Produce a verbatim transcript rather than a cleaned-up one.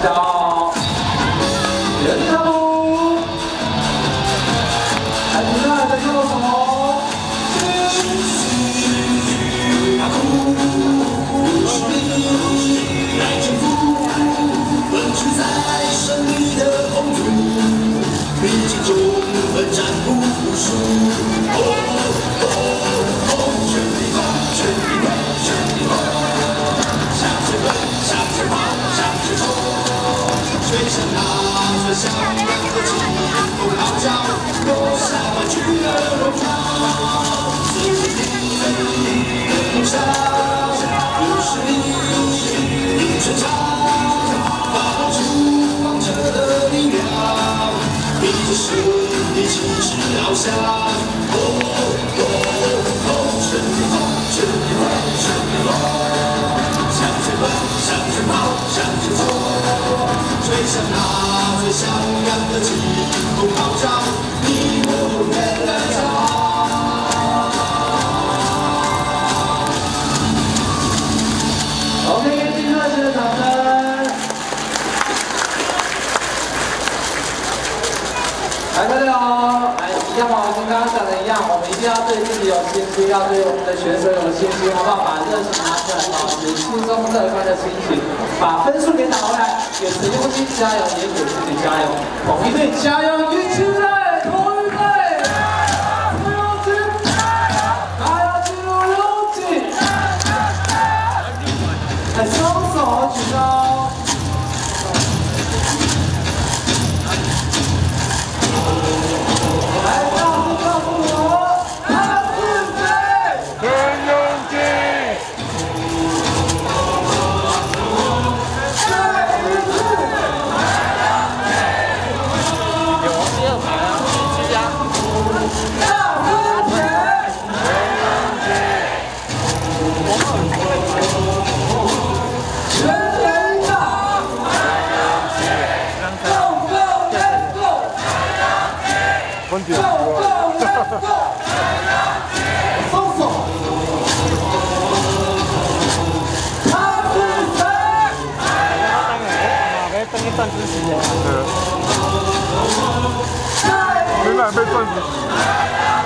加油！人踏步，还不赖在右手。 向阳的起风号角，落下欢聚的荣耀。自己的梦想，不是你成长，发出王者的力量，你就是你旗帜翱翔。哦哦哦，胜利后，胜利后，胜利后，向前奔，向前跑，向前冲，吹响那。 最响亮的起风号角，你我永远的骄傲。OK， 给金热情的掌声。来，大家好，来，一样嘛，跟刚刚讲的一样，我们一定要对自己有信心，要对我们的学生有信心，好不好？把热情拿出来，保持轻松乐观的心情，把分数给打回来。 给陈庸基加油，也给自己加油，统一队加油，一起来，统一队，陈庸基加油，加油，进入龙井，来双手举高，来告诉告诉我，他是谁？陈庸基。 Go go let's go！ 松手，他是谁？ 马被登一段之前，对，没买被断子。